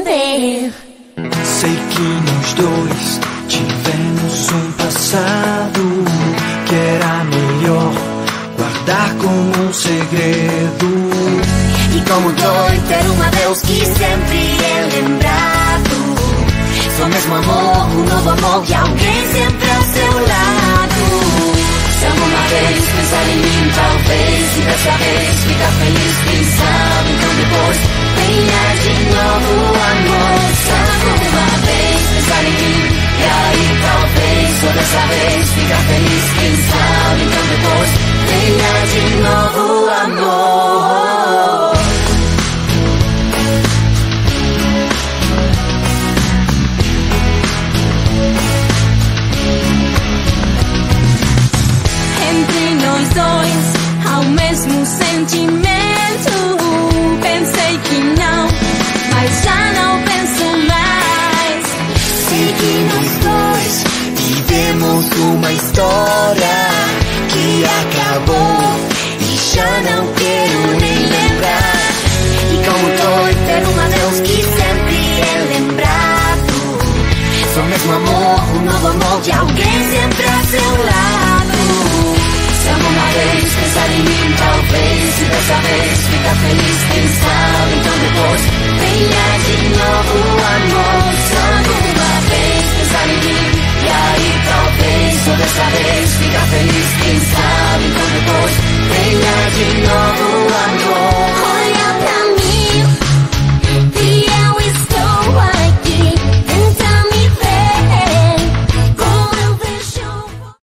ver. Sei que nós dois tivemos um passado que era melhor guardar como um segredo. E como dói ter um adeus que sempre é lembrado. Só mesmo amor, um novo amor e alguém sempre ao seu lado. Se alguma vez pensar em mim, talvez, e dessa vez ficar feliz, quem sabe, então depois venha de novo o amor. Se alguma vez pensar em mim, e aí talvez, só dessa vez ficar feliz, quem sabe, então depois venha de novo o amor. Entre nós dois há o mesmo sentimento. Pensei que não, mas já não penso mais. Sei que nós dois vivemos uma história que acabou e já não quero nem lembrar. E como dói ter um adeus que sempre é lembrado. Só mesmo amor, Um novo amor de alguém sempre a seu lado. Se alguma vez pensar em mim, talvez, e dessa vez ficar feliz, quem sabe, então depois venha de novo o amor. Se alguma vez pensar em mim, e aí talvez, só dessa vez ficar feliz, quem sabe, então depois venha de novo